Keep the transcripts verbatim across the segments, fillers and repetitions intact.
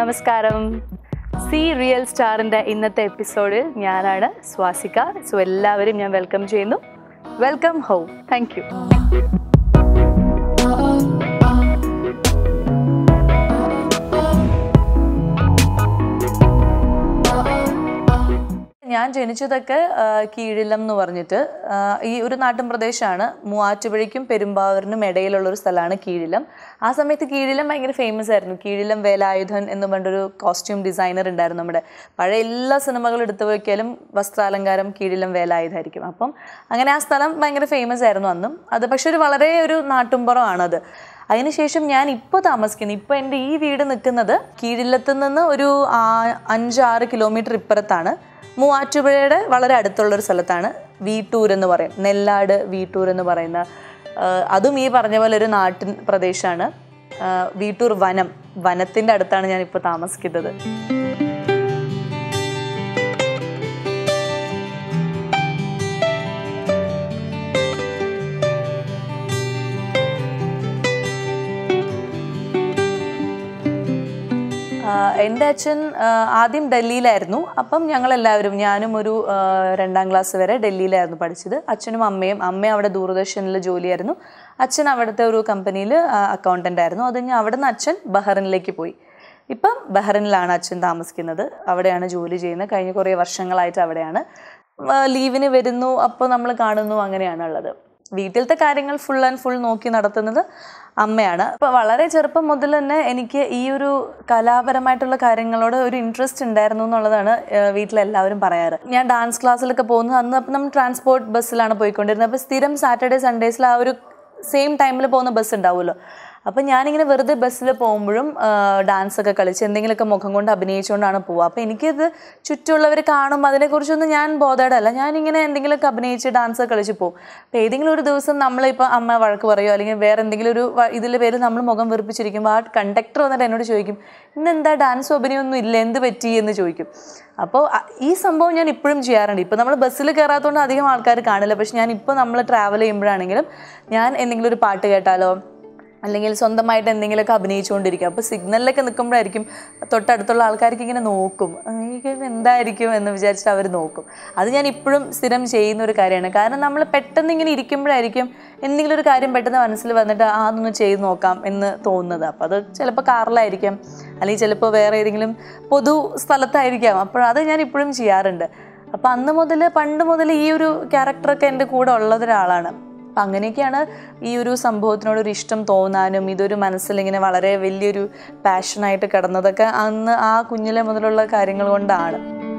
നമസ്കാരം. C real സ്റ്റാറിൻ്റെ ഇന്നത്തെ എപ്പിസോഡിൽ ഞാനാണ് സ്വാസിക. സോ എല്ലാവരും ഞാൻ വെൽക്കം ചെയ്യുന്നു. Welcome home. Thank you. ഞാൻ ജനിച്ചതൊക്കെ കീഴിലം എന്ന് പറഞ്ഞിട്ട് ഈ ഒരു നാട്ടിൻ പ്രദേശമാണ്. മൂവാറ്റുപുഴയ്ക്കും പെരുമ്പാവൂരിനും ഇടയിലുള്ളൊരു സ്ഥലമാണ് കീഴിലം. ആ സമയത്ത് കീഴിലം ഭയങ്കര ഫേമസ് ആയിരുന്നു. കീഴിലം വേലായുധൻ എന്ന് പറഞ്ഞൊരു കോസ്റ്റ്യൂം ഡിസൈനർ ഉണ്ടായിരുന്നു. നമ്മുടെ പഴയ എല്ലാ സിനിമകളും എടുത്തു വയ്ക്കാലും വസ്ത്രാലങ്കാരം കീഴിലം വേലായുധായിരിക്കും. അപ്പം അങ്ങനെ ആ സ്ഥലം ഭയങ്കര ഫേമസ് ആയിരുന്നു അന്നും. അത് പക്ഷെ ഒരു വളരെ ഒരു നാട്ടുംപുറമാണത്. അതിനുശേഷം ഞാൻ ഇപ്പോൾ താമസിക്കുന്നത്, ഇപ്പോൾ എൻ്റെ ഈ വീട് നിൽക്കുന്നത് കീഴിലത്ത് നിന്ന് ഒരു അഞ്ചാറ് കിലോമീറ്റർ ഇപ്പുറത്താണ്. മൂവാറ്റുപുഴയുടെ വളരെ അടുത്തുള്ളൊരു സ്ഥലത്താണ് വീട്ടൂർ എന്ന് പറയും. നെല്ലാട് വീട്ടൂർ എന്ന് പറയുന്ന, അതും ഈ പറഞ്ഞ പോലെ ഒരു നാട്ടിൻ പ്രദേശമാണ്. വീട്ടൂർ വനം, വനത്തിൻ്റെ അടുത്താണ് ഞാനിപ്പോൾ താമസിക്കുന്നത്. എൻ്റെ അച്ഛൻ ആദ്യം ഡൽഹിയിലായിരുന്നു. അപ്പം ഞങ്ങളെല്ലാവരും, ഞാനും ഒരു രണ്ടാം ക്ലാസ് വരെ ഡൽഹിയിലായിരുന്നു പഠിച്ചത്. അച്ഛനും അമ്മയും, അമ്മ അവിടെ ദൂരദർശനിൽ ജോലിയായിരുന്നു, അച്ഛൻ അവിടുത്തെ ഒരു കമ്പനിയിൽ അക്കൗണ്ടൻ്റ് ആയിരുന്നു. അത് കഴിഞ്ഞ് അവിടെ നിന്ന് അച്ഛൻ ബഹ്റിനിലേക്ക് പോയി. ഇപ്പം ബഹ്റിനിലാണ് അച്ഛൻ താമസിക്കുന്നത്. അവിടെയാണ് ജോലി ചെയ്യുന്നത്. കഴിഞ്ഞ കുറേ വർഷങ്ങളായിട്ട് അവിടെയാണ്. ലീവിന് വരുന്നു, അപ്പോൾ നമ്മൾ കാണുന്നു, അങ്ങനെയാണുള്ളത്. വീട്ടിലത്തെ കാര്യങ്ങൾ ഫുൾ ആൻഡ് ഫുൾ നോക്കി നടത്തുന്നത് അമ്മയാണ്. അപ്പോൾ വളരെ ചെറുപ്പം മുതൽ തന്നെ എനിക്ക് ഈ ഒരു കലാപരമായിട്ടുള്ള കാര്യങ്ങളോട് ഒരു ഇൻട്രസ്റ്റ് ഉണ്ടായിരുന്നു എന്നുള്ളതാണ് വീട്ടിലെല്ലാവരും പറയാറ്. ഞാൻ ഡാൻസ് ക്ലാസ്സിലൊക്കെ പോകുന്നത് അന്ന്, അപ്പം നമ്മൾ ട്രാൻസ്പോർട്ട് ബസ്സിലാണ് പോയിക്കൊണ്ടിരുന്നത്. അപ്പോൾ സ്ഥിരം സാറ്റർഡേ സൺഡേസിൽ ആ ഒരു സെയിം ടൈമിൽ പോകുന്ന ബസ് ഉണ്ടാവുമല്ലോ. അപ്പം ഞാനിങ്ങനെ വെറുതെ ബസ്സിൽ പോകുമ്പോഴും ഡാൻസൊക്കെ കളിച്ച് എന്തെങ്കിലുമൊക്കെ മുഖം കൊണ്ട് അഭിനയിച്ചുകൊണ്ടാണ് പോവുക. അപ്പോൾ എനിക്കിത് ചുറ്റുമുള്ളവർ കാണുമ്പോൾ അതിനെക്കുറിച്ചൊന്നും ഞാൻ ബോധേഡല്ല. ഞാനിങ്ങനെ എന്തെങ്കിലുമൊക്കെ അഭിനയിച്ച് ഡാൻസ് കളിച്ച് പോകും. അപ്പോൾ ഏതെങ്കിലും ഒരു ദിവസം നമ്മളിപ്പോൾ അമ്മ വഴക്ക് പറയുമോ അല്ലെങ്കിൽ വേറെ എന്തെങ്കിലും ഒരു ഇതിൽ പേര് നമ്മൾ മുഖം വെറുപ്പിച്ചിരിക്കുമ്പോൾ ആ കണ്ടക്ടർ വന്നിട്ട് എന്നോട് ചോദിക്കും, ഇന്നെന്താ ഡാൻസോ അഭിനയൊന്നും ഇല്ല, എന്ത് പറ്റി എന്ന് ചോദിക്കും. അപ്പോൾ ഈ സംഭവം ഞാൻ ഇപ്പോഴും ചെയ്യാറുണ്ട്. ഇപ്പോൾ നമ്മൾ ബസ്സിൽ കയറാത്തതുകൊണ്ട് അധികം ആൾക്കാർ കാണില്ല. പക്ഷെ ഞാൻ ഇപ്പോൾ നമ്മൾ ട്രാവൽ ചെയ്യുമ്പോഴാണെങ്കിലും ഞാൻ എന്തെങ്കിലും ഒരു പാട്ട് കേട്ടാലോ അല്ലെങ്കിൽ സ്വന്തമായിട്ട് എന്തെങ്കിലുമൊക്കെ അഭിനയിച്ചുകൊണ്ടിരിക്കും. അപ്പോൾ സിഗ്നലിലൊക്കെ നിൽക്കുമ്പോഴായിരിക്കും തൊട്ടടുത്തുള്ള ആൾക്കാർക്ക് ഇങ്ങനെ നോക്കും, എന്തായിരിക്കും എന്ന് വിചാരിച്ചിട്ട് അവർ നോക്കും. അത് ഞാൻ ഇപ്പോഴും സ്ഥിരം ചെയ്യുന്ന ഒരു കാര്യമാണ്. കാരണം നമ്മൾ പെട്ടെന്ന് ഇങ്ങനെ ഇരിക്കുമ്പോഴായിരിക്കും എന്തെങ്കിലും ഒരു കാര്യം പെട്ടെന്ന് മനസ്സിൽ വന്നിട്ട് ആ അതൊന്ന് ചെയ്ത് നോക്കാം എന്ന് തോന്നുന്നത്. അപ്പോൾ അത് ചിലപ്പോൾ കാറിലായിരിക്കാം, അല്ലെങ്കിൽ ചിലപ്പോൾ വേറെ ഏതെങ്കിലും പൊതു സ്ഥലത്തായിരിക്കാം. അപ്പോൾ അത് ഞാൻ ഇപ്പോഴും ചെയ്യാറുണ്ട്. അപ്പോൾ അന്ന് മുതൽ, പണ്ട് മുതൽ ഈ ഒരു ക്യാരക്ടറൊക്കെ എൻ്റെ കൂടെ ഉള്ളതൊരാളാണ്. അപ്പം അങ്ങനെയൊക്കെയാണ് ഈ ഒരു സംഭവത്തിനോടൊരു ഇഷ്ടം തോന്നാനും ഇതൊരു മനസ്സിലിങ്ങനെ വളരെ വലിയൊരു പാഷനായിട്ട് കിടന്നതൊക്കെ അന്ന് ആ കുഞ്ഞിലെ മുതലുള്ള കാര്യങ്ങൾ കൊണ്ടാണ്.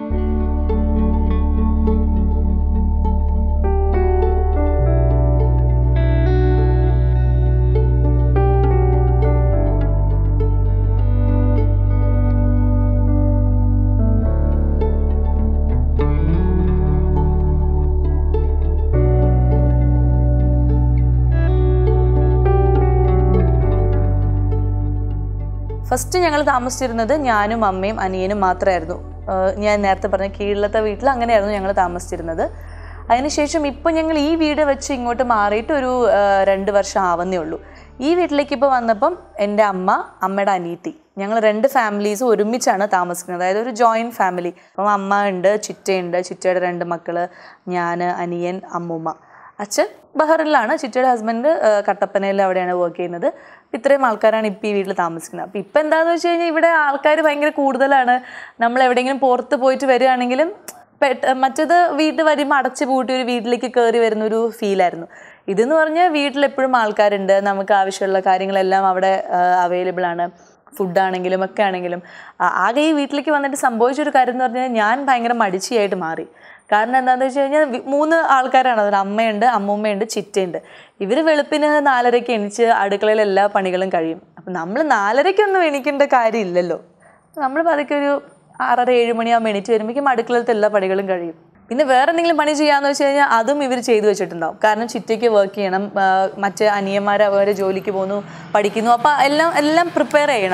ഫസ്റ്റ് ഞങ്ങൾ താമസിച്ചിരുന്നത് ഞാനും അമ്മയും അനിയനും മാത്രമായിരുന്നു. ഞാൻ നേരത്തെ പറഞ്ഞ കീഴിലത്തെ വീട്ടിൽ അങ്ങനെയായിരുന്നു ഞങ്ങൾ താമസിച്ചിരുന്നത്. അതിനുശേഷം ഇപ്പോൾ ഞങ്ങൾ ഈ വീട് വെച്ച് ഇങ്ങോട്ട് മാറിയിട്ട് ഒരു രണ്ട് വർഷം ആവുന്നേ ഉള്ളൂ. ഈ വീട്ടിലേക്ക് ഇപ്പോൾ വന്നപ്പം എൻ്റെ അമ്മ, അമ്മയുടെ അനിയത്തി, ഞങ്ങൾ രണ്ട് ഫാമിലീസ് ഒരുമിച്ചാണ് താമസിക്കുന്നത്. അതായത് ഒരു ജോയിൻറ്റ് ഫാമിലി. അപ്പം അമ്മ ഉണ്ട്, ചിറ്റയുണ്ട്, ചിറ്റയുടെ രണ്ട് മക്കൾ, ഞാൻ, അനിയൻ, അമ്മൂമ്മ. അച്ഛൻ ബഹ്റിനിലാണ്, ചിറ്റയുടെ ഹസ്ബൻഡ് കട്ടപ്പനയിൽ അവിടെയാണ് വർക്ക് ചെയ്യുന്നത്. ഇത്രയും ആൾക്കാരാണ് ഇപ്പോൾ ഈ വീട്ടിൽ താമസിക്കുന്നത്. അപ്പോൾ ഇപ്പം എന്താണെന്ന് വെച്ച് കഴിഞ്ഞാൽ ഇവിടെ ആൾക്കാർ ഭയങ്കര കൂടുതലാണ്. നമ്മൾ എവിടെയെങ്കിലും പുറത്ത് പോയിട്ട് വരികയാണെങ്കിലും മറ്റേത് വീട്ടിൽ വരുമ്പോൾ അടച്ചു പൂട്ടി ഒരു വീട്ടിലേക്ക് കയറി വരുന്നൊരു ഫീലായിരുന്നു. ഇതെന്ന് പറഞ്ഞാൽ വീട്ടിലെപ്പോഴും ആൾക്കാരുണ്ട്, നമുക്ക് ആവശ്യമുള്ള കാര്യങ്ങളെല്ലാം അവിടെ അവൈലബിൾ ആണ്. ഫുഡാണെങ്കിലും ഒക്കെ ആണെങ്കിലും. ആകെ ഈ വീട്ടിലേക്ക് വന്നിട്ട് സംഭവിച്ചൊരു കാര്യം എന്ന് പറഞ്ഞാൽ ഞാൻ ഭയങ്കര മടിച്ചിയായിട്ട് മാറി. കാരണം എന്താണെന്ന് വെച്ച് കഴിഞ്ഞാൽ മൂന്ന് ആൾക്കാരാണ്. അതിൽ അമ്മയുണ്ട്, അമ്മൂമ്മയുണ്ട്, ചിറ്റയുണ്ട്. ഇവർ വെളുപ്പിന് നാലരയ്ക്ക് എണീച്ച് അടുക്കളയിൽ എല്ലാ പണികളും കഴിയും. അപ്പം നമ്മൾ നാലരയ്ക്കൊന്നും എണീക്കേണ്ട കാര്യമില്ലല്ലോ. നമ്മൾ പതുക്കെ ഒരു ആറര ഏഴ് മണിയാകുമ്പോൾ എണീറ്റ് വരുമ്പോഴേക്കും അടുക്കളയിലത്തെ എല്ലാ പണികളും കഴിയും. പിന്നെ വേറെ എന്തെങ്കിലും പണി ചെയ്യാമെന്ന് വെച്ച് കഴിഞ്ഞാൽ അതും ഇവർ ചെയ്തു വെച്ചിട്ടുണ്ടാവും. കാരണം ചിറ്റയ്ക്ക് വർക്ക് ചെയ്യണം, മറ്റ് അനിയന്മാർ അവർ ജോലിക്ക് പോകുന്നു, പഠിക്കുന്നു. അപ്പോൾ എല്ലാം എല്ലാം പ്രിപ്പയർ ചെയ്യണം.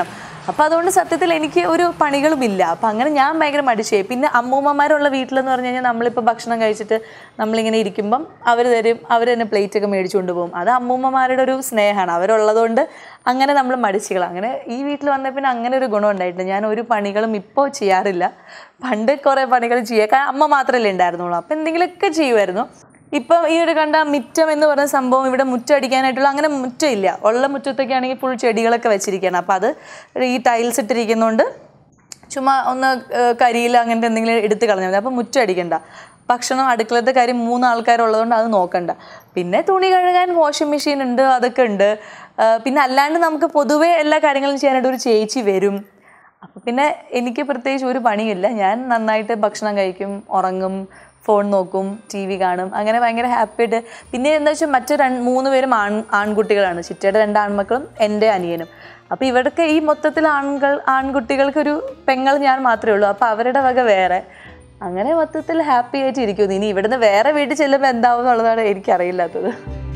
അപ്പോൾ അതുകൊണ്ട് സത്യത്തിൽ എനിക്ക് ഒരു പണികളുമില്ല. അപ്പം അങ്ങനെ ഞാൻ ഭയങ്കര മടിച്ചായി. പിന്നെ അമ്മൂമ്മമാരുള്ള വീട്ടിലെന്ന് പറഞ്ഞു കഴിഞ്ഞാൽ നമ്മളിപ്പോൾ ഭക്ഷണം കഴിച്ചിട്ട് നമ്മളിങ്ങനെ ഇരിക്കുമ്പം അവർ തരും, അവർ തന്നെ പ്ലേറ്റൊക്കെ മേടിച്ചുകൊണ്ട് പോകും. അത് അമ്മൂമ്മമാരുടെ ഒരു സ്നേഹമാണ്. അവരുള്ളതുകൊണ്ട് അങ്ങനെ നമ്മൾ മടിച്ചുകൾ. അങ്ങനെ ഈ വീട്ടിൽ വന്ന പിന്നെ അങ്ങനെ ഒരു ഗുണം ഉണ്ടായിട്ടില്ല. ഞാൻ ഒരു പണികളും ഇപ്പോൾ ചെയ്യാറില്ല. പണ്ട് കുറേ പണികൾ ചെയ്യുക, കാരണം അമ്മ മാത്രമല്ലേ ഉണ്ടായിരുന്നുള്ളൂ. അപ്പോൾ എന്തെങ്കിലുമൊക്കെ ചെയ്യുമായിരുന്നു. ഇപ്പം ഈ ഒരു കണ്ട മുറ്റം എന്ന് പറഞ്ഞ സംഭവം, ഇവിടെ മുറ്റം അടിക്കാനായിട്ടുള്ള അങ്ങനെ മുറ്റം ഇല്ല. ഉള്ള മുറ്റത്തൊക്കെ ആണെങ്കിൽ ഫുൾ ചെടികളൊക്കെ വെച്ചിരിക്കുകയാണ്. അപ്പോൾ അത് ഈ ടൈൽസ് ഇട്ടിരിക്കുന്നതുകൊണ്ട് ചുമ്മാ ഒന്ന് കരിയിൽ അങ്ങനത്തെ എന്തെങ്കിലും എടുത്ത് കളഞ്ഞാൽ മതി. അപ്പോൾ മുറ്റം അടിക്കണ്ട. ഭക്ഷണം അടുക്കളത്തെ കാര്യം മൂന്ന് ആൾക്കാരുള്ളതുകൊണ്ട് അത് നോക്കണ്ട. പിന്നെ തുണി കഴുകാൻ വാഷിംഗ് മെഷീൻ ഉണ്ട്, അതൊക്കെ ഉണ്ട്. പിന്നെ അല്ലാണ്ട് നമുക്ക് പൊതുവേ എല്ലാ കാര്യങ്ങളും ചെയ്യാനായിട്ട് ഒരു ചേച്ചി വരും. അപ്പോൾ പിന്നെ എനിക്ക് പ്രത്യേകിച്ച് ഒരു പണിയില്ല. ഞാൻ നന്നായിട്ട് ഭക്ഷണം കഴിക്കും, ഉറങ്ങും, ഫോൺ നോക്കും, ടി വി കാണും, അങ്ങനെ ഭയങ്കര ഹാപ്പി ആയിട്ട്. പിന്നെ എന്താ വെച്ചാൽ മറ്റു രണ്ട് മൂന്ന് പേരും ആൺ ആൺകുട്ടികളാണ്. ചിറ്റയുടെ രണ്ട് ആൺമക്കളും എൻ്റെ അനിയനും. അപ്പോൾ ഇവർക്ക് ഈ മൊത്തത്തിൽ ആൺകൾ ആൺകുട്ടികൾക്കൊരു പെങ്ങൾ ഞാൻ മാത്രമേ ഉള്ളൂ. അപ്പോൾ അവരുടെ വക വേറെ. അങ്ങനെ മൊത്തത്തിൽ ഹാപ്പി ആയിട്ട് ഇരിക്കുന്നു. ഇനി ഇവിടുന്ന് വേറെ വീട്ടിൽ ചെല്ലുമ്പോൾ എന്താവും എന്നുള്ളതാണ് എനിക്കറിയില്ലാത്തത്.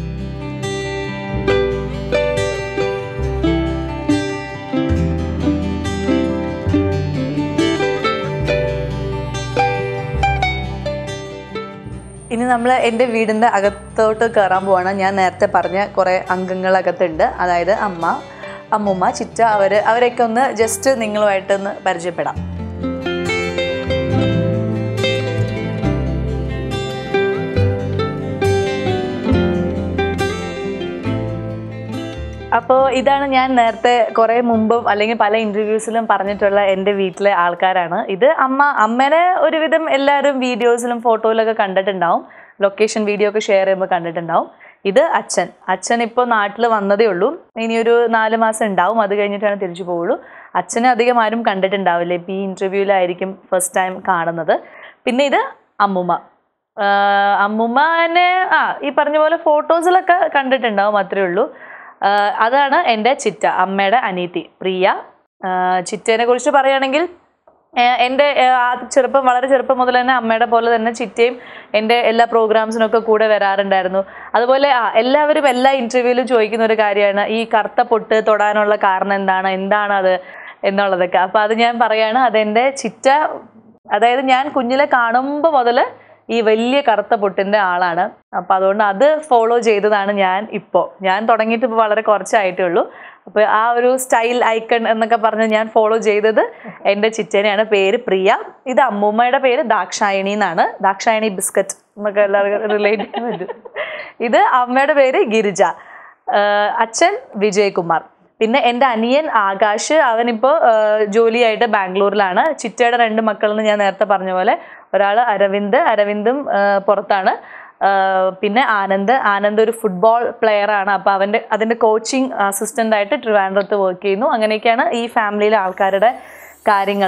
ഇനി നമ്മൾ എൻ്റെ വീടിൻ്റെ അകത്തോട്ട് കയറാൻ പോവാണ്. ഞാൻ നേരത്തെ പറഞ്ഞ കുറേ അംഗങ്ങളകത്തുണ്ട്. അതായത് അമ്മ, അമ്മൂമ്മ, ചിറ്റ, അവർ അവരെയൊക്കെ ഒന്ന് ജസ്റ്റ് നിങ്ങളുമായിട്ടൊന്ന് പരിചയപ്പെടാം. അപ്പോൾ ഇതാണ് ഞാൻ നേരത്തെ കുറേ മുമ്പും അല്ലെങ്കിൽ പല ഇൻ്റർവ്യൂസിലും പറഞ്ഞിട്ടുള്ള എൻ്റെ വീട്ടിലെ ആൾക്കാരാണ്. ഇത് അമ്മ. അമ്മേനെ ഒരുവിധം എല്ലാവരും വീഡിയോസിലും ഫോട്ടോയിലൊക്കെ കണ്ടിട്ടുണ്ടാവും. ലൊക്കേഷൻ വീഡിയോ ഒക്കെ ഷെയർ ചെയ്യുമ്പോൾ കണ്ടിട്ടുണ്ടാവും. ഇത് അച്ഛൻ. അച്ഛൻ ഇപ്പോൾ നാട്ടിൽ വന്നതേ ഉള്ളൂ. ഇനിയൊരു നാല് മാസം ഉണ്ടാവും. അത് കഴിഞ്ഞിട്ടാണ് തിരിച്ചു പോവുള്ളൂ. അച്ഛനെ അധികം ആരും കണ്ടിട്ടുണ്ടാവില്ല. ഇപ്പോൾ ഈ ഇൻ്റർവ്യൂവിലായിരിക്കും ഫസ്റ്റ് ടൈം കാണുന്നത്. പിന്നെ ഇത് അമ്മൂമ്മ. അമ്മൂമ്മനെ ആ ഈ പറഞ്ഞ പോലെ ഫോട്ടോസിലൊക്കെ കണ്ടിട്ടുണ്ടാവും, അത്രയേ ഉള്ളൂ. അതാണ് എൻ്റെ ചിറ്റ, അമ്മയുടെ അനീതി പ്രിയ. ചിറ്റേനെ കുറിച്ച് പറയുകയാണെങ്കിൽ എൻ്റെ ചെറുപ്പം വളരെ ചെറുപ്പം മുതൽ തന്നെ അമ്മയുടെ പോലെ തന്നെ ചിറ്റയും എൻ്റെ എല്ലാ പ്രോഗ്രാംസിനൊക്കെ കൂടെ വരാറുണ്ടായിരുന്നു. അതുപോലെ ആ എല്ലാവരും എല്ലാ ഇൻ്റർവ്യൂവിലും ചോദിക്കുന്ന ഒരു കാര്യമാണ് ഈ കറുത്ത പൊട്ട് തൊടാനുള്ള കാരണം എന്താണ്, എന്താണ് അത് എന്നുള്ളതൊക്കെ. അപ്പോൾ അത് ഞാൻ പറയുകയാണ്, അതെൻ്റെ ചിറ്റ. അതായത് ഞാൻ കുഞ്ഞിലെ കാണുമ്പോൾ മുതൽ ഈ വലിയ കറുത്ത പൊട്ടിൻ്റെ ആളാണ്. അപ്പോൾ അതുകൊണ്ട് അത് ഫോളോ ചെയ്തതാണ് ഞാൻ. ഇപ്പോൾ ഞാൻ തുടങ്ങിയിട്ട് ഇപ്പോൾ വളരെ കുറച്ചായിട്ടേ ഉള്ളൂ. അപ്പോൾ ആ ഒരു സ്റ്റൈൽ ഐക്കൺ എന്നൊക്കെ പറഞ്ഞ് ഞാൻ ഫോളോ ചെയ്തത് എൻ്റെ ചിറ്റേനെയാണ്. പേര് പ്രിയ. ഇത് അമ്മൂമ്മയുടെ പേര് ദാക്ഷായണി എന്നാണ്. ദാക്ഷായണി ബിസ്ക്കറ്റ് എന്നൊക്കെ എല്ലാവർക്കും റിലേറ്റ് ചെയ്യാൻ പറ്റും. ഇത് അമ്മയുടെ പേര് ഗിരിജ. അച്ഛൻ വിജയകുമാർ. പിന്നെ എൻ്റെ അനിയൻ ആകാശ്, അവനിപ്പോൾ ജോലിയായിട്ട് ബാംഗ്ലൂരിലാണ്. ചിറ്റയുടെ രണ്ട് മക്കളെന്ന് ഞാൻ നേരത്തെ പറഞ്ഞ പോലെ ഒരാൾ അരവിന്ദ്, അരവിന്ദും പുറത്താണ്. പിന്നെ ആനന്ദ്, ആനന്ദ് ഒരു ഫുട്ബോൾ പ്ലെയറാണ്. അപ്പോൾ അവൻ്റെ അതിൻ്റെ കോച്ചിങ് അസിസ്റ്റൻ്റായിട്ട് ട്രിവാൻഡ്രത്ത് വർക്ക് ചെയ്യുന്നു. അങ്ങനെയൊക്കെയാണ് ഈ ഫാമിലിയിലെ ആൾക്കാരുടെ കാര്യങ്ങൾ.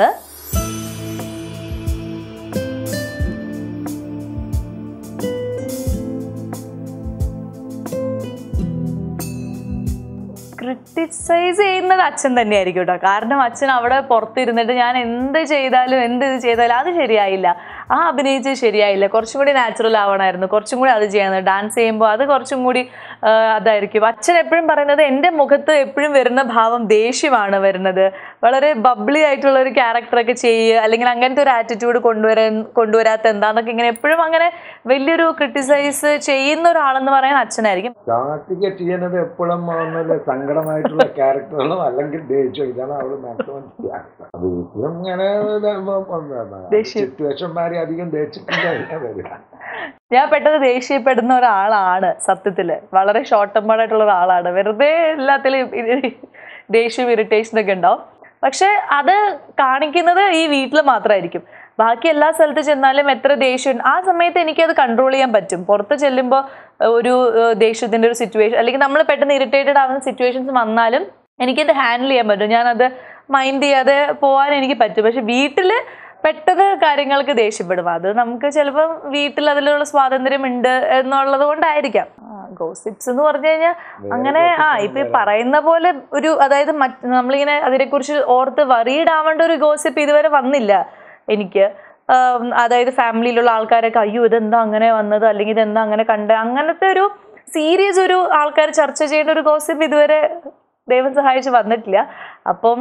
ക്രിട്ടിസൈസ് ചെയ്യുന്നത് അച്ഛൻ തന്നെയായിരിക്കും കേട്ടോ. കാരണം അച്ഛൻ അവിടെ പുറത്തിരുന്നിട്ട് ഞാൻ എന്ത് ചെയ്താലും എന്ത് ഇത് ചെയ്താലും അത് ശരിയായില്ല, ആ അഭിനയിച്ചത് ശരിയായില്ല, കുറച്ചും കൂടി നാച്ചുറൽ ആവണമായിരുന്നു, കുറച്ചും കൂടി അത് ചെയ്യണം, ഡാൻസ് ചെയ്യുമ്പോൾ അത് കുറച്ചും കൂടി അതായിരിക്കും. അച്ഛൻ എപ്പോഴും പറയുന്നത് എൻ്റെ മുഖത്ത് എപ്പോഴും വരുന്ന ഭാവം ദേഷ്യമാണ് വരുന്നത്, വളരെ ബബ്ലി ആയിട്ടുള്ള ഒരു ക്യാരക്ടറൊക്കെ ചെയ്യുക, അല്ലെങ്കിൽ അങ്ങനത്തെ ഒരു ആറ്റിറ്റ്യൂഡ് കൊണ്ടുവരാൻ കൊണ്ടുവരാത്ത എന്താന്നൊക്കെ ഇങ്ങനെ എപ്പോഴും അങ്ങനെ വലിയൊരു ക്രിട്ടിസൈസ് ചെയ്യുന്ന ഒരാളെന്ന് പറയാൻ അച്ഛനായിരിക്കും. ചെയ്യുന്നത് എപ്പോഴും സങ്കടമായിട്ടുള്ള ക്യാരക്ടറുകളും അല്ലെങ്കിൽ ദേഷ്യം, ഇതാണ് അവള് മാക്സിമം വീട്ടിലും ഇങ്ങനെ സിറ്റുവേഷന്മാരെ അധികം ദേഷ്യത്തില്ല. ഞാൻ പെട്ടെന്ന് ദേഷ്യപ്പെടുന്ന ഒരാളാണ് സത്യത്തില്. വളരെ ഷോർട്ട് ടെമ്പേർഡായിട്ടുള്ള ഒരാളാണ്. വെറുതെ എല്ലാത്തിലും ദേഷ്യം ഇറിറ്റേഷനൊക്കെ ഉണ്ടാവും. പക്ഷെ അത് കാണിക്കുന്നത് ഈ വീട്ടിൽ മാത്രമായിരിക്കും. ബാക്കി എല്ലാ സ്ഥലത്ത് ചെന്നാലും എത്ര ദേഷ്യം ആ സമയത്ത് എനിക്കത് കൺട്രോൾ ചെയ്യാൻ പറ്റും. പുറത്ത് ചെല്ലുമ്പോൾ ഒരു ദേഷ്യത്തിൻ്റെ ഒരു സിറ്റുവേഷൻ അല്ലെങ്കിൽ നമ്മൾ പെട്ടെന്ന് ഇറിറ്റേറ്റഡ് ആവുന്ന സിറ്റുവേഷൻസ് വന്നാലും എനിക്കത് ഹാൻഡിൽ ചെയ്യാൻ പറ്റും. ഞാനത് മൈൻഡ് ചെയ്യാതെ പോകാൻ എനിക്ക് പറ്റും. പക്ഷെ വീട്ടിൽ പെട്ടെന്ന് കാര്യങ്ങൾക്ക് ദേഷ്യപ്പെടും. അത് നമുക്ക് ചിലപ്പോൾ വീട്ടിൽ അതിലുള്ള സ്വാതന്ത്ര്യം ഉണ്ട് എന്നുള്ളത് കൊണ്ടായിരിക്കാം. ഗോസിപ്സ് എന്ന് പറഞ്ഞു കഴിഞ്ഞാൽ അങ്ങനെ ആ ഇപ്പൊ പറയുന്ന പോലെ ഒരു അതായത് മറ്റ് നമ്മളിങ്ങനെ അതിനെക്കുറിച്ച് ഓർത്ത് വറീഡ് ആവേണ്ട ഒരു ഗോസിപ്പ് ഇതുവരെ വന്നില്ല എനിക്ക്. അതായത് ഫാമിലിയിലുള്ള ആൾക്കാരൊക്കെ അയ്യോ ഇതെന്താ അങ്ങനെ വന്നത് അല്ലെങ്കിൽ ഇതെന്താ അങ്ങനെ കണ്ട് അങ്ങനത്തെ ഒരു സീരിയസ് ഒരു ആൾക്കാർ ചർച്ച ചെയ്യേണ്ട ഒരു ഗോസിപ്പ് ഇതുവരെ ദൈവം സഹായിച്ച് വന്നിട്ടില്ല. അപ്പം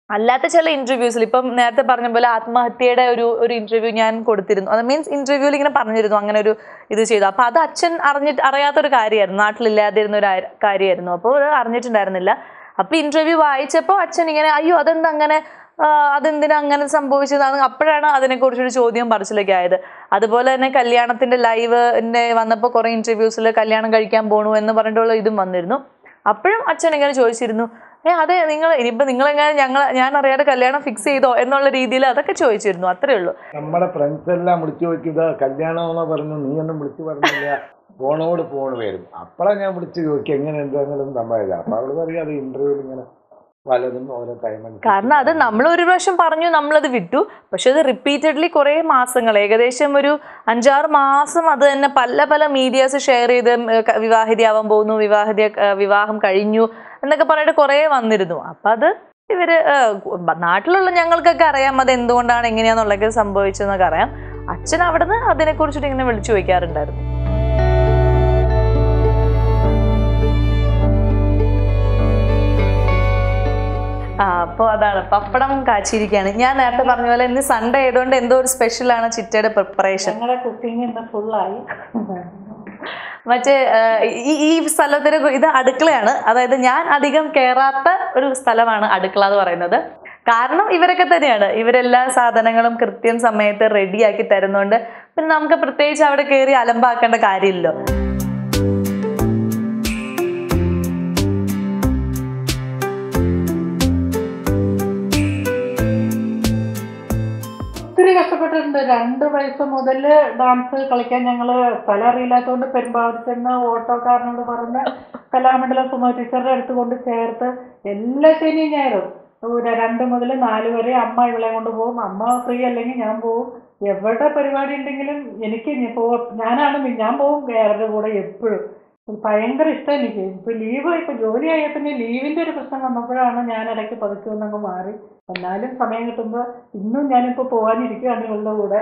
അല്ലാത്ത ചില ഇന്റർവ്യൂസിൽ ഇപ്പം നേരത്തെ പറഞ്ഞ പോലെ ആത്മഹത്യയുടെ ഒരു ഒരു ഇന്റർവ്യൂ ഞാൻ കൊടുത്തിരുന്നു. അത് മീൻസ് ഇന്റർവ്യൂവിൽ ഇങ്ങനെ പറഞ്ഞിരുന്നു അങ്ങനെ ഒരു ഇത് ചെയ്തു. അപ്പൊ അത് അച്ഛൻ അറിഞ്ഞിട്ട് അറിയാത്തൊരു കാര്യമായിരുന്നു, നാട്ടിലില്ലാതിരുന്ന ഒരു കാര്യമായിരുന്നു. അപ്പോൾ അത് അറിഞ്ഞിട്ടുണ്ടായിരുന്നില്ല. അപ്പൊ ഇന്റർവ്യൂ വായിച്ചപ്പോൾ അച്ഛൻ ഇങ്ങനെ അയ്യോ അതെന്താ അങ്ങനെ, അതെന്തിനാ അങ്ങനെ സംഭവിച്ചതാണ്. അപ്പോഴാണ് അതിനെക്കുറിച്ചൊരു ചോദ്യം പറച്ചിലൊക്കെ ആയത്. അതുപോലെ തന്നെ കല്യാണത്തിന്റെ ലൈവ് വന്നപ്പോൾ കുറെ ഇന്റർവ്യൂസിൽ കല്യാണം കഴിക്കാൻ പോണു എന്ന് പറഞ്ഞിട്ടുള്ള ഇതും വന്നിരുന്നു. അപ്പോഴും അച്ഛൻ ഇങ്ങനെ ചോദിച്ചിരുന്നു, ഏ അതെ നിങ്ങൾ ഇനിയിപ്പോ നിങ്ങളെങ്ങനെ ഞങ്ങൾ ഞാൻ അറിയാതെ കല്യാണം ഫിക്സ് ചെയ്തോ എന്നുള്ള രീതിയിൽ അതൊക്കെ ചോദിച്ചിരുന്നു. അത്രേ ഉള്ളൂ. നമ്മുടെ ഫ്രണ്ട്സ് എല്ലാം വിളിച്ചു ചോദിക്കുക കല്യാണമെന്ന് പറഞ്ഞു, നീ ഒന്നും വിളിച്ചു പറഞ്ഞില്ല, ഫോണോട് ഫോൺ വരും. അപ്പോഴാണ് ഞാൻ വിളിച്ചു ചോദിക്കുക എങ്ങനെ എന്തെങ്കിലും സംഭവിച്ച. അപ്പൊ അവള് പറയും അത് ഇന്റർവ്യൂവിൽ ഇങ്ങനെ പലതും ഓരോ ടൈം. കാരണം അത് നമ്മൾ ഒരു പ്രാവശ്യം പറഞ്ഞു, നമ്മളത് വിട്ടു. പക്ഷെ അത് റിപ്പീറ്റഡ്ലി കുറെ മാസങ്ങൾ, ഏകദേശം ഒരു അഞ്ചാറ് മാസം അത് തന്നെ പല പല മീഡിയാസ് ഷെയർ ചെയ്ത് വിവാഹിതയാവാൻ പോകുന്നു, വിവാഹിത വിവാഹം കഴിഞ്ഞു എന്നൊക്കെ പറഞ്ഞിട്ട് കുറെ വന്നിരുന്നു. അപ്പൊ അത് ഇവര് നാട്ടിലുള്ള ഞങ്ങൾക്കൊക്കെ അറിയാം അത് എന്തുകൊണ്ടാണ് എങ്ങനെയാന്നുള്ളതൊക്കെ സംഭവിച്ചെന്നൊക്കെ അറിയാം. അച്ഛൻ അവിടുന്ന് അതിനെ കുറിച്ചിട്ട് ഇങ്ങനെ വിളിച്ചു ചോദിക്കാറുണ്ടായിരുന്നു. ആ അപ്പോൾ അതാണ് പപ്പടം കാച്ചിരിക്കുകയാണ്. ഞാൻ നേരത്തെ പറഞ്ഞ പോലെ ഇന്ന് സൺഡേ ആയതുകൊണ്ട് എന്തോ ഒരു സ്പെഷ്യലാണ് ചിറ്റയുടെ പ്രിപ്പറേഷൻ. ഫുള്ളായി. മറ്റേ ഈ ഈ സ്ഥലത്തിന് ഇത് അടുക്കളയാണ്. അതായത് ഞാൻ അധികം കയറാത്ത ഒരു സ്ഥലമാണ് അടുക്കള എന്ന് പറയുന്നത്. കാരണം ഇവരൊക്കെ തന്നെയാണ്, ഇവരെല്ലാ സാധനങ്ങളും കൃത്യം സമയത്ത് റെഡിയാക്കി തരുന്നുണ്ട്. പിന്നെ നമുക്ക് പ്രത്യേകിച്ച് അവിടെ കയറി അലമ്പാക്കേണ്ട കാര്യമില്ലല്ലോ. ഒത്തിരി കഷ്ടപ്പെട്ടിട്ടുണ്ട്. രണ്ട് വയസ്സ് മുതൽ ഡാൻസ് കളിക്കാൻ ഞങ്ങൾ സ്ഥലം അറിയില്ലാത്തതുകൊണ്ട് പെരുമ്പാവൂർ ചെന്ന് ഓട്ടോക്കാരനോട് പറഞ്ഞ് കലാമണ്ഡലം സുമ ടീച്ചറുടെ അടുത്ത് കൊണ്ട് ചേർത്ത് എല്ലാ ശനിയും ഞായറും രണ്ട് മുതൽ നാല് വരെ അമ്മ ഇവളെ കൊണ്ട് പോകും. അമ്മ ഫ്രീ അല്ലെങ്കിൽ ഞാൻ പോകും. എവിടെ പരിപാടി ഉണ്ടെങ്കിലും എനിക്ക് പോ ഞാനാണ് ഞാൻ പോകും വേറെ കൂടെ എപ്പോഴും. ഭയങ്കര ഇഷ്ടം എനിക്ക്. ഇപ്പൊ ലീവ് ഇപ്പൊ ജോലി ആയ പിന്നെ ലീവിന്റെ ഒരു പ്രശ്നം വന്നപ്പോഴാണ് ഞാൻ ഇടയ്ക്ക് പതുക്കെ ഒന്നങ്ങ് മാറി. എന്നാലും സമയം കിട്ടുമ്പോ ഇന്നും ഞാനിപ്പോ പോകാനിരിക്കുകയാണ് ഇവളുടെ കൂടെ.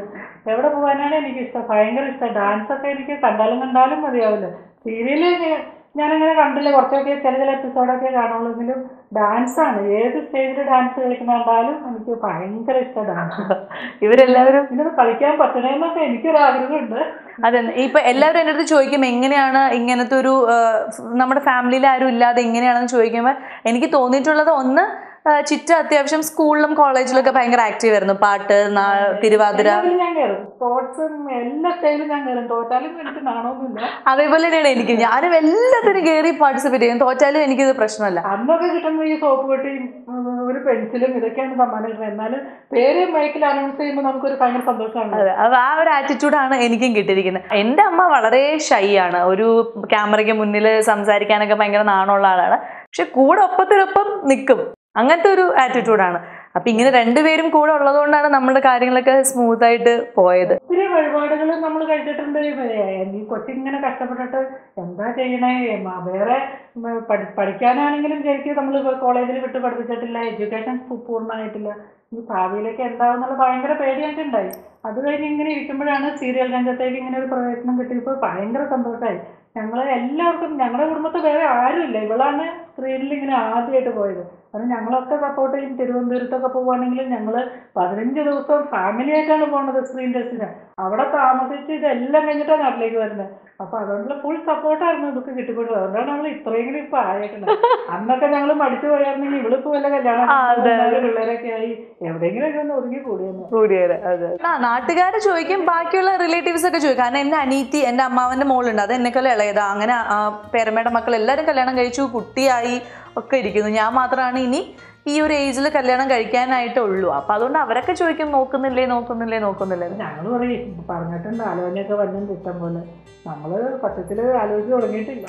എവിടെ പോകാനാണ് എനിക്ക് ഇഷ്ടം, ഭയങ്കര ഇഷ്ടം. ഡാൻസ് ഒക്കെ എനിക്ക് കണ്ടാലും കണ്ടാലും മതിയാവില്ല. സീരിയല് ഞാനങ്ങനെ കണ്ടില്ല, കുറച്ചൊക്കെ ചില ചില എപ്പിസോഡൊക്കെ കാണുള്ളൂങ്കിലും ഡാൻസാണ്. ഏത് സ്റ്റേജിൽ ഡാൻസ് കളിക്കുന്ന കണ്ടാലും എനിക്ക് ഭയങ്കര ഇഷ്ടം ഡാൻസ്. ഇവരെല്ലാവരും ഇന്നത് കളിക്കാൻ പറ്റണേന്നൊക്കെ എനിക്കൊരു ആഗ്രഹമുണ്ട്. അതെ, ഇപ്പൊ എല്ലാവരും എൻ്റെ അടുത്ത് ചോദിക്കും എങ്ങനെയാണ് ഇങ്ങനത്തെ ഒരു നമ്മുടെ ഫാമിലിയിൽ ആരും ഇല്ലാതെ എങ്ങനെയാണെന്ന് ചോദിക്കുമ്പോൾ എനിക്ക് തോന്നിയിട്ടുള്ളത്, ഒന്ന് ചിറ്റ അത്യാവശ്യം സ്കൂളിലും കോളേജിലൊക്കെ ഭയങ്കര ആക്റ്റീവ് ആയിരുന്നു. പാട്ട്, തിരുവാതിര, ഞാൻ കയറും. സ്പോർട്സും എല്ലാ സ്റ്റൈലും ഞാൻ കയറും. തോറ്റാലും എനിക്ക് നാണമൊന്നുമില്ല. അതേപോലെ തന്നെയാണ് എനിക്ക്. ഞാനും എല്ലാത്തിനും കയറി പാർട്ടിസിപ്പേറ്റ് ചെയ്യും. തോറ്റാലും എനിക്കിത് പ്രശ്നമല്ല. അന്നൊക്കെ കിട്ടുന്ന ഈ സോപ്പ് പെട്ടിയും ഒരു പെൻസിലും ഇതൊക്കെയാണ് സമ്മാനം കിട്ടുന്നത്. എന്നാലും പേര് മൈക്കിൽ അനൗൺസ് ചെയ്യുമ്പോൾ നമുക്കൊരു ഭയങ്കര സന്തോഷമാണ്. അതെ, അത് ആ ഒരു ആറ്റിറ്റ്യൂഡാണ് എനിക്കും കിട്ടിയിരിക്കുന്നത്. എൻ്റെ അമ്മ വളരെ ഷൈ ആണ്. ഒരു ക്യാമറയ്ക്ക് മുന്നിൽ സംസാരിക്കാനൊക്കെ ഭയങ്കര നാണമുള്ള ആളാണ്. പക്ഷെ കൂടെ ഒപ്പത്തിനൊപ്പം നിൽക്കും. അങ്ങനത്തെ ഒരു ആറ്റിറ്റ്യൂഡാണ്. അപ്പൊ ഇങ്ങനെ രണ്ടുപേരും കൂടെ ഉള്ളത് കൊണ്ടാണ് നമ്മുടെ കാര്യങ്ങളൊക്കെ സ്മൂത്ത് ആയിട്ട് പോയത്. ഒത്തിരി വഴിപാടുകൾ നമ്മൾ കഴിച്ചിട്ടുണ്ട്. ഈ കൊച്ചിങ്ങനെ കഷ്ടപ്പെട്ടിട്ട് എന്താ ചെയ്യണേ, വേറെ പഠിക്കാനാണെങ്കിലും ശരിക്കും നമ്മൾ കോളേജിൽ വിട്ട് പഠിപ്പിച്ചിട്ടില്ല, എഡ്യൂക്കേഷൻ പൂർണ്ണമായിട്ടില്ല. ഈ ഭാവിയിലേക്ക് എന്താവുന്നുള്ള ഭയങ്കര പേടിയൊക്കെ ഉണ്ടായി. അത് കഴിഞ്ഞ് ഇങ്ങനെ ഇരിക്കുമ്പോഴാണ് സീരിയൽ രംഗത്തേക്ക് ഇങ്ങനെ ഒരു പ്രവേശനം കിട്ടിയപ്പോൾ ഭയങ്കര സന്തോഷമായി. ഞങ്ങൾ എല്ലാവർക്കും, ഞങ്ങളുടെ കുടുംബത്തിൽ വേറെ ആരുമില്ല, ഇവളാണ് സ്ക്രീനിൽ ഇങ്ങനെ ആദ്യമായിട്ട് പോയത്. അത് ഞങ്ങളൊക്കെ സപ്പോർട്ട് ചെയ്യും. തിരുവനന്തപുരത്തൊക്കെ പോവുകയാണെങ്കിലും ഞങ്ങൾ പതിനഞ്ച് ദിവസം ഫാമിലി ആയിട്ടാണ് പോകുന്നത് സ്ക്രീൻ ടെസ്റ്റിന്. അവിടെ താമസിച്ച് ഇതെല്ലാം കഴിഞ്ഞിട്ടാണ് നാട്ടിലേക്ക് വരുന്നത്. അപ്പൊ അതുകൊണ്ടുള്ള ഫുൾ സപ്പോർട്ടായിരുന്നു ഇതൊക്കെ കിട്ടിക്കൊണ്ടു. അതുകൊണ്ടാണ് നമ്മൾ ഇത്രയെങ്കിലും ഇപ്പൊ ആയേക്കുന്നത്. അന്നൊക്കെ ഞങ്ങൾ മടിച്ചു പോയായിരുന്നെങ്കിൽ ഇവളിപ്പോ വല്ല കല്യാണം പിള്ളേരൊക്കെ ആയി എവിടെയെങ്കിലും ഒക്കെ ഒന്ന് ഒതുങ്ങി കൂടിയത്. ആ നാട്ടുകാര് ചോദിക്കും, ബാക്കിയുള്ള റിലേറ്റീവ്സ് ഒക്കെ ചോദിക്കും. കാരണം എന്റെ അനീത്തി, എന്റെ അമ്മാവന്റെ മോളുണ്ട്, അത് എന്നെക്കാളും ഇളയതാ. അങ്ങനെ പേരമ്മയുടെ മക്കൾ എല്ലാവരും കല്യാണം കഴിച്ചു, കുട്ടിയായി ഒക്കെ ഇരിക്കുന്നു. ഞാൻ മാത്രമാണ് ഇനി ഈ ഒരു ഏജിൽ കല്യാണം കഴിക്കാനായിട്ടുള്ളൂ. അപ്പൊ അതുകൊണ്ട് അവരൊക്കെ ചോദിക്കും, നോക്കുന്നില്ലേ നോക്കുന്നില്ലേ നോക്കുന്നില്ലേ. ഞങ്ങൾ പറയും പറഞ്ഞിട്ടുണ്ട് ആലോചനയൊക്കെ വന്നും ഇഷ്ടം പോലെ. നമ്മള് സത്യത്തില് ആലോചിച്ച് തുടങ്ങിയിട്ടില്ല.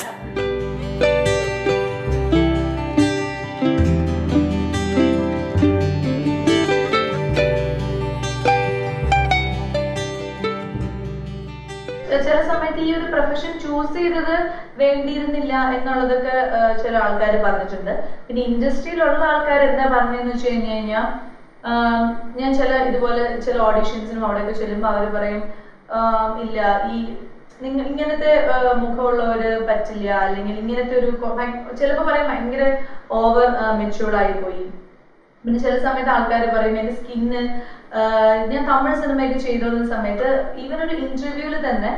ചില സമയത്ത് ഈ ഒരു പ്രൊഫഷൻ ചൂസ് ചെയ്തത് വേണ്ടിയിരുന്നില്ല എന്നുള്ളതൊക്കെ ചില ആൾക്കാർ പറഞ്ഞിട്ടുണ്ട്. പിന്നെ ഇൻഡസ്ട്രിയിലുള്ള ആൾക്കാർ എന്താ പറഞ്ഞതെന്ന് വെച്ച് കഴിഞ്ഞു കഴിഞ്ഞാൽ, ഞാൻ ചില ഇതുപോലെ ചില ഓഡിഷൻസിനും അവിടെയൊക്കെ ചെല്ലുമ്പോൾ അവർ പറയും ഇല്ല ഈ നിങ്ങൾ ഇങ്ങനത്തെ മുഖമുള്ളവര് പറ്റില്ല, അല്ലെങ്കിൽ ഇങ്ങനത്തെ ഒരു ചിലപ്പോൾ പറയും ഭയങ്കര ഓവർ മെച്യൂർഡ് ആയി പോയി, പിന്നെ ചില സമയത്ത് ആൾക്കാർ പറയും എൻ്റെ സ്കിന്ന്, ഞാൻ തമിഴ് സിനിമയൊക്കെ ചെയ്തോളുന്ന സമയത്ത് ഈവൻ ഒരു ഇന്റർവ്യൂവിൽ തന്നെ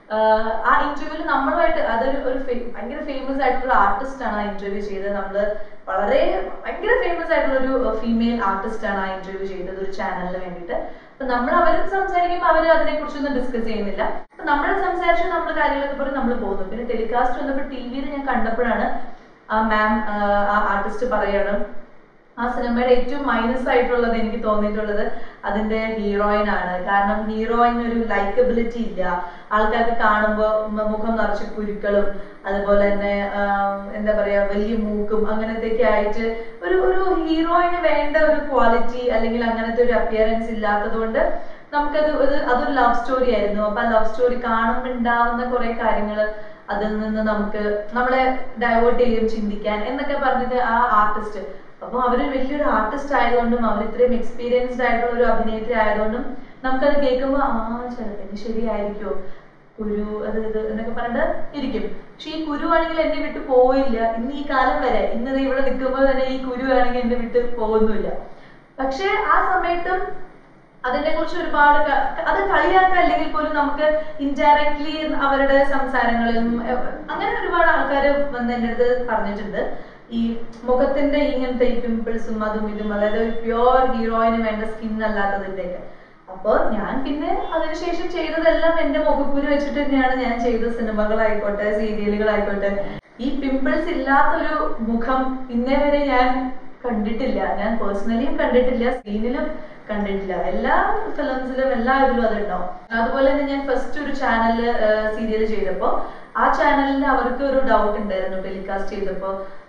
ആ ഇന്റർവ്യൂവിൽ നമ്മളുമായിട്ട് അതൊരു ഒരു ഭയങ്കര ഫേമസ് ആയിട്ടുള്ള ആർട്ടിസ്റ്റ് ആണ് ആ ഇന്റർവ്യൂ ചെയ്തത്. നമ്മള് വളരെ ഭയങ്കര ഫേമസ് ആയിട്ടുള്ള ഒരു ഫീമെയിൽ ആർട്ടിസ്റ്റ് ആണ് ആ ഇന്റർവ്യൂ ചെയ്തത് ഒരു ചാനലിന് വേണ്ടിയിട്ട്. അപ്പൊ നമ്മൾ അവരും സംസാരിക്കുമ്പോൾ അവർ അതിനെ കുറിച്ചൊന്നും ഡിസ്കസ് ചെയ്യുന്നില്ല. അപ്പൊ നമ്മൾ സംസാരിച്ചു നമ്മൾ കാര്യങ്ങളൊക്കെ പറഞ്ഞ് നമ്മൾ പോകുന്നു. പിന്നെ ടെലികാസ്റ്റ് വന്നപ്പോൾ ടി വിയിൽ ഞാൻ കണ്ടപ്പോഴാണ് ആ മാം ആ ആർട്ടിസ്റ്റ് പറയണം ആ സിനിമയുടെ ഏറ്റവും മൈനസ് ആയിട്ടുള്ളത് എനിക്ക് തോന്നിയിട്ടുള്ളത് അതിന്റെ ഹീറോയിൻ ആണ്. കാരണം ഹീറോയിന് ഒരു ലൈക്കബിലിറ്റി ഇല്ല. ആൾക്കാർക്ക് കാണുമ്പോൾ മുഖം നിറച്ച് കുരുക്കളും അതുപോലെ തന്നെ എന്താ പറയാ വലിയ മൂക്കും അങ്ങനത്തെയൊക്കെ ആയിട്ട് ഒരു ഒരു ഹീറോയിന് വേണ്ട ഒരു ക്വാളിറ്റി അല്ലെങ്കിൽ അങ്ങനത്തെ ഒരു അപ്പിയറൻസ് ഇല്ലാത്തത് കൊണ്ട് നമുക്കത് ഒരു അതൊരു ലവ് സ്റ്റോറി ആയിരുന്നു. അപ്പൊ ആ ലവ് സ്റ്റോറി കാണുമ്പോൾ ഉണ്ടാവുന്ന കുറെ കാര്യങ്ങൾ അതിൽ നിന്ന് നമുക്ക് നമ്മളെ ഡൈവേർട്ട് ചെയ്യും ചിന്തിക്കാൻ എന്നൊക്കെ പറഞ്ഞിട്ട് ആ ആർട്ടിസ്റ്റ്, അപ്പൊ അവര് വലിയൊരു ആർട്ടിസ്റ്റ് ആയതുകൊണ്ടും അവർ ഇത്രയും എക്സ്പീരിയൻസ്ഡ് ആയിട്ടുള്ള ഒരു അഭിനേത്രി ആയതുകൊണ്ടും നമുക്കത് കേൾക്കുമ്പോൾ ആ ചിലപ്പോൾ ശരിയായിരിക്കോ കുരു അത് ഇത് എന്നൊക്കെ പറഞ്ഞിട്ട് ഇരിക്കും. പക്ഷെ ഈ കുരു ആണെങ്കിൽ എന്നെ വിട്ട് പോയില്ല. ഇന്ന് ഈ കാലം വരെ ഇന്നത് ഇവിടെ നിൽക്കുമ്പോൾ തന്നെ ഈ കുരു ആണെങ്കിൽ എന്നെ വിട്ട് പോകുന്നില്ല. പക്ഷെ ആ സമയത്തും അതിനെ കുറിച്ച് ഒരുപാട് അത് കളിയാക്കാൻ അല്ലെങ്കിൽ പോലും നമുക്ക് ഇൻഡയറക്ട്ലി അവരുടെ സംസാരങ്ങളിലും അങ്ങനെ ഒരുപാട് ആൾക്കാർ വന്ന് എൻ്റെ അടുത്ത് പറഞ്ഞിട്ടുണ്ട് ഈ മുഖത്തിന്റെ ഇങ്ങനത്തെ ഈ പിമ്പിൾസും അതും ഇതും, അതായത് ഒരു പ്യുവർ ഹീറോയിന് വേണ്ട സ്കിൻ അല്ലാത്തതിന്റെയൊക്കെ. അപ്പൊ ഞാൻ പിന്നെ അതിനുശേഷം ചെയ്തതെല്ലാം എന്റെ മുഖക്കുരു വെച്ചിട്ട് തന്നെയാണ് ഞാൻ ചെയ്ത സിനിമകളായിക്കോട്ടെ സീരിയലുകളായിക്കോട്ടെ. ഈ പിമ്പിൾസ് ഇല്ലാത്തൊരു മുഖം ഇന്നേ വരെ ഞാൻ കണ്ടിട്ടില്ല. ഞാൻ പേഴ്സണലിയും കണ്ടിട്ടില്ല, സ്ക്രീനിലും കണ്ടിട്ടില്ല. എല്ലാ ഫിലിംസിലും എല്ലാ ഇതിലും അതുണ്ടാവും. അതുപോലെ തന്നെ ഞാൻ ഫസ്റ്റ് ഒരു ചാനലില് സീരിയൽ ചെയ്തപ്പോ ആ ചാനലിൽ അവർക്ക് ഒരു ഡൗട്ട് ഉണ്ടായിരുന്നു ടെലികാസ്റ്റ് ചെയ്തപ്പോ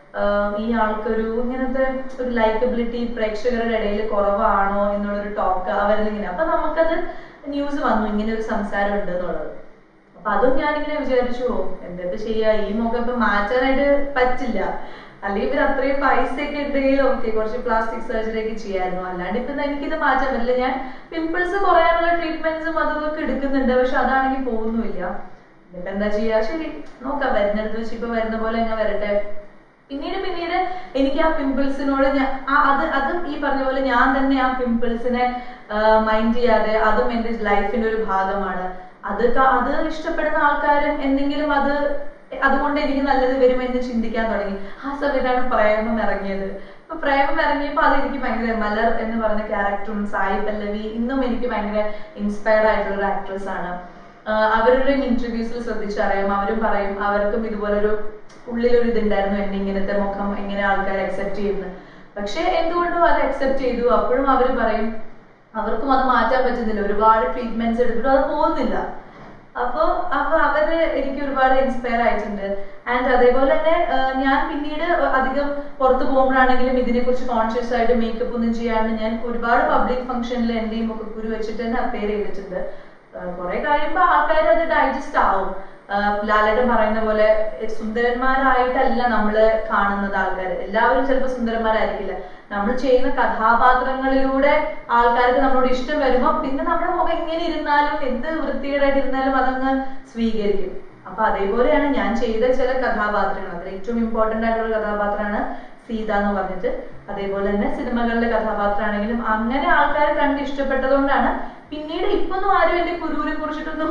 ഈ ആൾക്കൊരു ഇങ്ങനത്തെ ഒരു ലൈക്കബിലിറ്റി പ്രേക്ഷകരുടെ ഇടയിൽ കുറവാണോ എന്നുള്ളൊരു ടോക്ക് അവരിങ്ങനെ. അപ്പൊ നമുക്കത് ന്യൂസ് വന്നു ഇങ്ങനെ ഒരു സംസാരം ഉണ്ട് എന്നുള്ളത്. അപ്പൊ അതും ഞാനിങ്ങനെ വിചാരിച്ചു എന്തൊക്കെ ചെയ്യാ, ഈ മുഖം ഇപ്പൊ മാറ്റാനായിട്ട് പറ്റില്ല. അല്ലെങ്കിൽ ഇവർ അത്രയും പൈസയൊക്കെ ഉണ്ടെങ്കിൽ ഓക്കെ കുറച്ച് പ്ലാസ്റ്റിക് സർജറി ഒക്കെ ചെയ്യായിരുന്നു. അല്ലാണ്ട് ഇപ്പൊ എനിക്കിത് മാറ്റാൻ പറ്റില്ല. ഞാൻ പിമ്പിൾസ് കുറയാനുള്ള ട്രീറ്റ്മെന്റ്സും അതൊക്കെ എടുക്കുന്നുണ്ട്, പക്ഷെ അതാണെങ്കിൽ പോകുന്നുമില്ല. ഇപ്പൊ എന്താ ചെയ്യാ, ശരി നോക്കാം, വരുന്നിടത്ത് വെച്ച് ഇപ്പൊ വരുന്ന പോലെ ഞാൻ വരട്ടെ. പിന്നീട് പിന്നീട് എനിക്ക് ആ പിമ്പിൾസിനോട് ഞാൻ അത് അതും ഈ പറഞ്ഞ പോലെ ഞാൻ തന്നെ ആ പിമ്പിൾസിനെ മൈൻഡ് ചെയ്യാതെ അതും എന്റെ ലൈഫിന്റെ ഒരു ഭാഗമാണ്. അത് അത് ഇഷ്ടപ്പെടുന്ന ആൾക്കാരും എന്തെങ്കിലും അത് അതുകൊണ്ട് എനിക്ക് നല്ലത് വരുമെന്ന് ചിന്തിക്കാൻ തുടങ്ങി. ആ സമയത്താണ് പ്രേമം ഇറങ്ങിയത്. അപ്പൊ പ്രേമം ഇറങ്ങിയപ്പോ അതെനിക്ക് ഭയങ്കര, മലർ എന്ന് പറഞ്ഞ ക്യാരക്ടറും സായി പല്ലവി ഇന്നും എനിക്ക് ഭയങ്കര ഇൻസ്പയർഡ് ആയിട്ടുള്ള ഒരു ആക്ട്രസ് ആണ്. അവരുടെ ഇന്റർവ്യൂസിൽ ശ്രദ്ധിച്ചറിയാം, അവരും പറയും അവർക്കും ഇതുപോലൊരു ഉള്ളിലൊരു ഇതുണ്ടായിരുന്നു എന്നെ ഇങ്ങനത്തെ മുഖം എങ്ങനെ ആൾക്കാർ അക്സെപ്റ്റ് ചെയ്യുന്നു. പക്ഷെ എന്തുകൊണ്ടും അത് അക്സെപ്റ്റ് ചെയ്തു. അപ്പോഴും അവർ പറയും അവർക്കും അത് മാറ്റാൻ പറ്റുന്നില്ല, ഒരുപാട് ട്രീറ്റ്മെന്റ്സ് എടുത്തിട്ടും അത് പോകുന്നില്ല. അപ്പൊ അപ്പൊ അവര് എനിക്ക് ഒരുപാട് ഇൻസ്പയർ ആയിട്ടുണ്ട്. ആൻഡ് അതേപോലെ തന്നെ ഞാൻ പിന്നീട് അധികം പുറത്തു പോകുമ്പോഴാണെങ്കിലും ഇതിനെ കുറിച്ച് കോൺഷ്യസ് ആയിട്ട് മേക്കപ്പ് ഒന്നും ചെയ്യാണ്ട് ഞാൻ ഒരുപാട് പബ്ലിക് ഫംഗ്ഷനിൽ എന്റെയും മുഖക്കുരു വെച്ചിട്ട് തന്നെ അപ്പയർ ചെയ്തിട്ടുണ്ട്. കുറെ കഴിയുമ്പോ ആൾക്കാർ അത് ഡൈജസ്റ്റ് ആവും. ലാലേട്ടൻ പറയുന്ന പോലെ സുന്ദരന്മാരായിട്ടല്ല നമ്മള് കാണുന്നത് ആൾക്കാർ. എല്ലാവരും ചിലപ്പോൾ സുന്ദരന്മാരായിരിക്കില്ല. നമ്മൾ ചെയ്യുന്ന കഥാപാത്രങ്ങളിലൂടെ ആൾക്കാർക്ക് നമ്മളോട് ഇഷ്ടം വരുമ്പോ പിന്നെ നമ്മുടെ മുഖം എങ്ങനെ ഇരുന്നാലും എന്ത് വൃത്തികേടായിട്ട് ഇരുന്നാലും അതങ്ങ് സ്വീകരിക്കും. അപ്പൊ അതേപോലെയാണ് ഞാൻ ചെയ്ത ചില കഥാപാത്രങ്ങൾ. അതിൽ ഏറ്റവും ഇമ്പോർട്ടന്റ് ആയിട്ടുള്ള കഥാപാത്രമാണ് സീത എന്ന് പറഞ്ഞിട്ട്. അതേപോലെ തന്നെ സിനിമകളിലെ കഥാപാത്രമാണെങ്കിലും അങ്ങനെ ആൾക്കാർ കണ്ട് ഇഷ്ടപ്പെട്ടതുകൊണ്ടാണ് പിന്നീട് ഇപ്പൊന്നും ആരും എന്റെ കുരുവിനെ കുറിച്ചിട്ടൊന്നും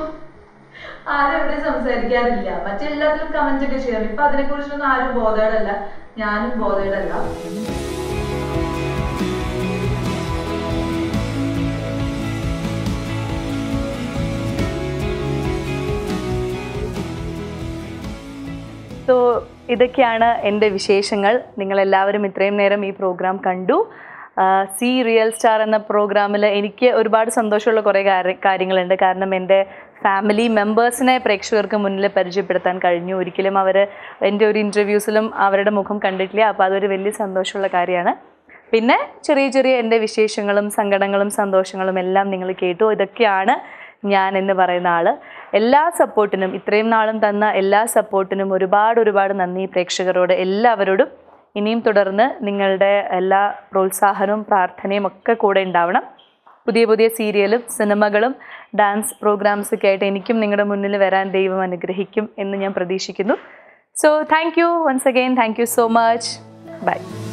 ആരും എവിടെ സംസാരിക്കാറില്ല. മറ്റെല്ലാത്തിലും കമന്റ് ഒക്കെ ചെയ്യാം. ഇപ്പൊ അതിനെ കുറിച്ചൊന്നും ആരും ബോധേഡല്ല, ഞാനും ബോധേഡല്ല. സോ ഇതൊക്കെയാണ് എൻ്റെ വിശേഷങ്ങൾ. നിങ്ങളെല്ലാവരും ഇത്രയും നേരം ഈ പ്രോഗ്രാം കണ്ടു. സി റിയൽ സ്റ്റാർ എന്ന പ്രോഗ്രാമിൽ എനിക്ക് ഒരുപാട് സന്തോഷമുള്ള കുറേ കാര്യങ്ങളുണ്ട്. കാരണം എൻ്റെ ഫാമിലി മെമ്പേഴ്സിനെ പ്രേക്ഷകർക്ക് മുന്നിൽ പരിചയപ്പെടുത്താൻ കഴിഞ്ഞു. ഒരിക്കലും അവർ എൻ്റെ ഒരു ഇൻ്റർവ്യൂസിലും അവരുടെ മുഖം കണ്ടിട്ടില്ല. അപ്പോൾ അതൊരു വലിയ സന്തോഷമുള്ള കാര്യമാണ്. പിന്നെ ചെറിയ ചെറിയ എൻ്റെ വിശേഷങ്ങളും സങ്കടങ്ങളും സന്തോഷങ്ങളും എല്ലാം നിങ്ങൾ കേട്ടു. ഇതൊക്കെയാണ് ഞാൻ എന്ന് പറയുന്ന ആൾ. എല്ലാ സപ്പോർട്ടിനും, ഇത്രയും നാളും തന്ന എല്ലാ സപ്പോർട്ടിനും ഒരുപാട് ഒരുപാട് നന്ദി പ്രേക്ഷകരോട് എല്ലാവരോടും. ഇനിയും തുടർന്ന് നിങ്ങളുടെ എല്ലാ പ്രോത്സാഹനവും പ്രാർത്ഥനയും ഒക്കെ കൂടെ ഉണ്ടാവണം. പുതിയ പുതിയ സീരിയലും സിനിമകളും ഡാൻസ് പ്രോഗ്രാംസൊക്കെ ആയിട്ട് എനിക്കും നിങ്ങളുടെ മുന്നിൽ വരാൻ ദൈവം അനുഗ്രഹിക്കും എന്ന് ഞാൻ പ്രതീക്ഷിക്കുന്നു. So thank you once again. Thank you so much. By.